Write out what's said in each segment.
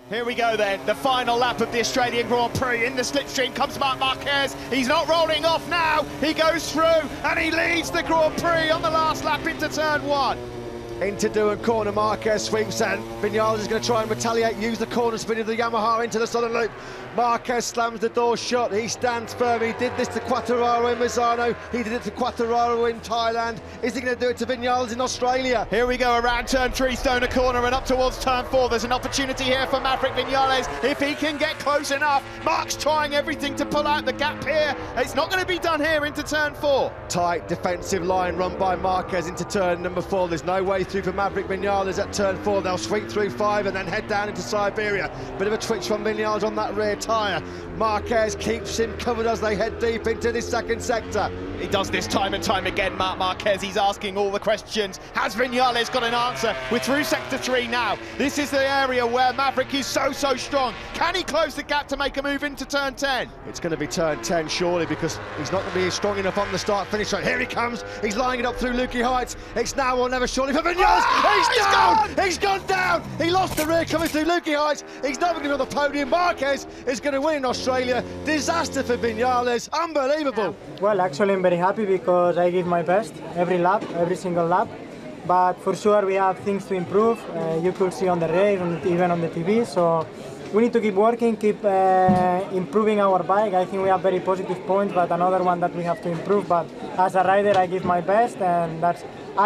Here we go then, the final lap of the Australian Grand Prix. In the slipstream comes Marc Marquez. He's not rolling off now. He goes through and he leads the Grand Prix on the last lap into turn one. Into Doohan corner, Marquez sweeps and Vinales is going to try and retaliate, use the corner spin of the Yamaha into the southern loop. Marquez slams the door shut, he stands firm, he did this to Quartararo in Misano, he did it to Quartararo in Thailand. Is he going to do it to Vinales in Australia? Here we go around turn 3, Stoner corner and up towards turn 4. There's an opportunity here for Maverick Vinales if he can get close enough. Marc's trying everything to pull out the gap here. It's not going to be done here into turn 4. Tight defensive line run by Marquez into turn number 4. There's no way through for Maverick Vinales at turn 4. They'll sweep through 5 and then head down into Siberia. Bit of a twitch from Vinales on that rear tyre. Marquez keeps him covered as they head deep into this second sector. He does this time and time again, Marc Marquez. He's asking all the questions. Has Vinales got an answer? We're through sector 3 now. This is the area where Maverick is so strong. Can he close the gap to make a move into turn 10? It's going to be turn 10 surely, because he's not going to be strong enough on the start-finish line. Here he comes. He's lining it up through Lukey Heights. It's now or never surely for Vinales. He's down! He's gone down! He lost the rear coming through Lukey Heights. He's never going to be on the podium. Marquez is going to win in Australia. Disaster for Vinales. Unbelievable. Well, actually I'm very happy because I give my best every lap, every single lap. But for sure we have things to improve. You could see on the race, even on the TV. So we need to keep working, keep improving our bike. I think we have very positive points, but another one that we have to improve. But as a rider, I give my best, and that's.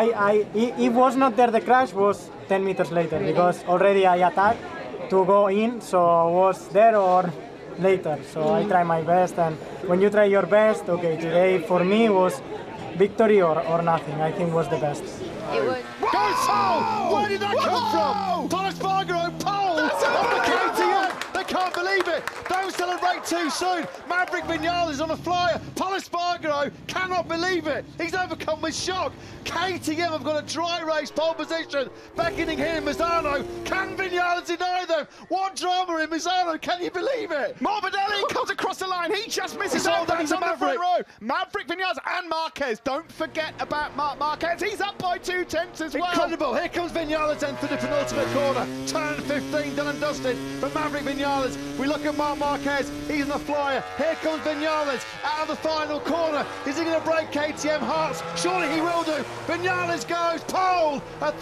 It was not there. The crash was 10 meters later because already I attacked to go in, so was there or later. So I try my best, and when you try your best, okay, today for me was victory or nothing. I think was the best. It was. Go Pole! Where did that come from? Thomas Fargo pole on the KTM. They can't believe it. Don't celebrate too soon. Maverick Vinales on a flyer. Paul Espargaro cannot believe it. He's overcome with shock. KTM have got a dry race pole position, beckoning here in Misano. Can Vinales deny them? What drama in Misano? Can you believe it? Morbidelli comes across the line. He just misses out. He's on the front row. Maverick Vinales and Marquez. Don't forget about Marc Marquez. He's up by 2 tenths as well. Incredible. Here comes Vinales then for the penultimate corner. Turn 15 done and dusted for Maverick Vinales. We look at Marc Marquez. He's on the flyer. Here comes Vinales out of the final corner. Is he going to break KTM hearts? Surely he will do. Vinales goes pole at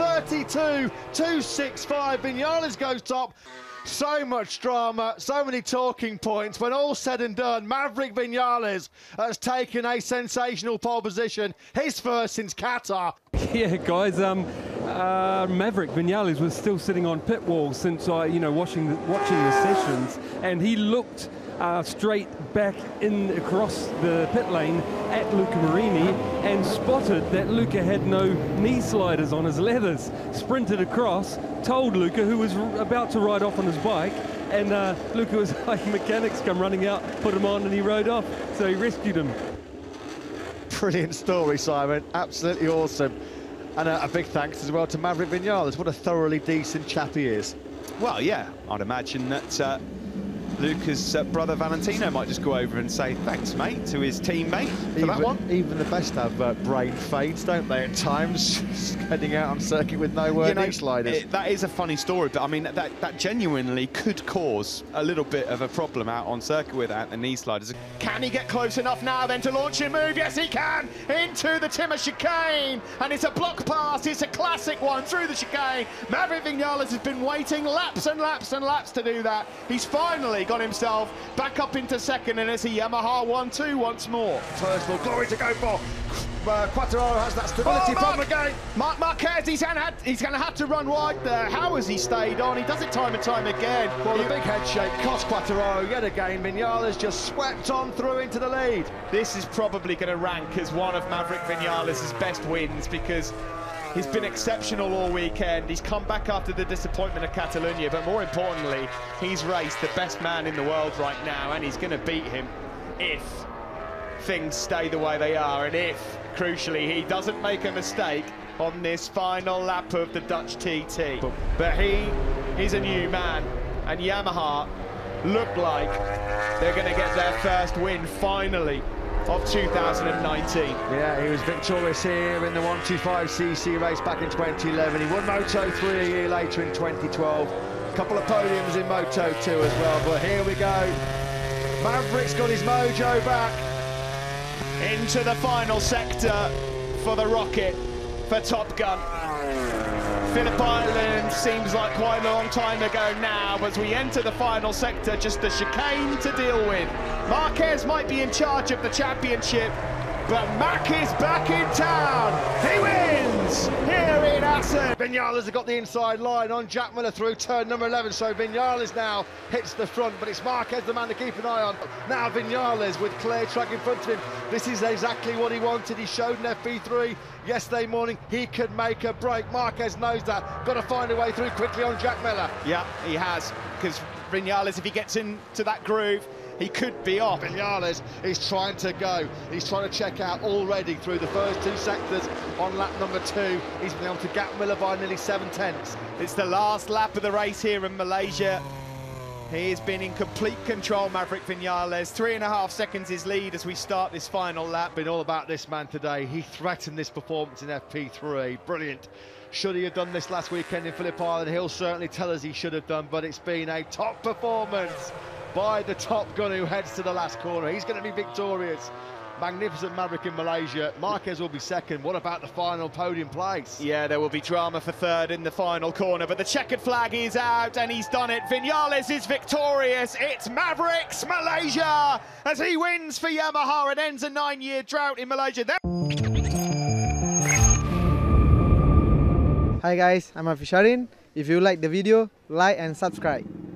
32.265. Vinales goes top. So much drama, so many talking points. When all's said and done, Maverick Vinales has taken a sensational pole position, his first since Qatar. Yeah, guys, Maverick Vinales was still sitting on pit wall since watching the sessions, and he looked straight back in across the pit lane at Luca Marini and spotted that Luca had no knee sliders on his leathers, sprinted across, told Luca, who was about to ride off on his bike, and Luca was like, mechanics come running out, put him on, and he rode off, so he rescued him. Brilliant story, Simon, absolutely awesome. And a big thanks as well to Maverick Vinales. What a thoroughly decent chap he is. Well, yeah, I'd imagine that Luca's brother Valentino might just go over and say thanks, mate, to his teammate for that one. Even the best have brain fades, don't they, at times, heading out on circuit with no knee sliders. That is a funny story, but I mean, that genuinely could cause a little bit of a problem out on circuit without the knee sliders. Can he get close enough now then to launch a move? Yes, he can! Into the Timmer chicane! And it's a block pass, it's a classic one through the chicane. Maverick Vinales has been waiting laps and laps and laps to do that. He's finally got himself back up into second, and it's a Yamaha 1-2 once more. Personal glory to go for. Quartararo has that stability problem again. Marc Marquez, he's going to have to run wide there. How has he stayed on? He does it time and time again. Well, the big head shake cost Quartararo yet again. Vinales just swept on through into the lead. This is probably going to rank as one of Maverick Vinales' best wins, because he's been exceptional all weekend. He's come back after the disappointment of Catalonia, but more importantly, he's raced the best man in the world right now, and he's going to beat him if things stay the way they are, and if, crucially, he doesn't make a mistake on this final lap of the Dutch TT. But he is a new man, and Yamaha look like they're going to get their first win, finally, of 2019. Yeah, he was victorious here in the 125cc race back in 2011. He won Moto3 a year later in 2012. couple of podiums in Moto2 as well, but here we go. Maverick's got his mojo back. Into the final sector for the rocket, for Top Gun. Phillip Island seems like quite a long time ago now, but as we enter the final sector, just a chicane to deal with. Marquez might be in charge of the championship, but Mac is back in town. He wins here in Assen. Vinales has got the inside line on Jack Miller through turn number 11, so Vinales now hits the front, but it's Marquez the man to keep an eye on. Now Vinales with clear track in front of him. This is exactly what he wanted. He showed in FP3 yesterday morning he could make a break. Marquez knows that. Got to find a way through quickly on Jack Miller. Yeah, he has, because Vinales, if he gets into that groove, he could be off. Vinales is trying to go. He's trying to check out already through the first 2 sectors on lap number 2. He's been able to gap Miller by nearly 7/10. It's the last lap of the race here in Malaysia. He has been in complete control, Maverick Vinales. 3.5 seconds his lead as we start this final lap. Been all about this man today. He threatened this performance in FP3. Brilliant. Should he have done this last weekend in Phillip Island? He'll certainly tell us he should have done, but it's been a top performance by the Top Gun who heads to the last corner. He's going to be victorious. Magnificent Maverick in Malaysia. Marquez will be second. What about the final podium place? Yeah, there will be drama for third in the final corner, but the checkered flag is out and he's done it. Vinales is victorious. It's Mavericks Malaysia as he wins for Yamaha and ends a 9-year drought in Malaysia. Hi guys, I'm Afisharin. If you like the video, like and subscribe.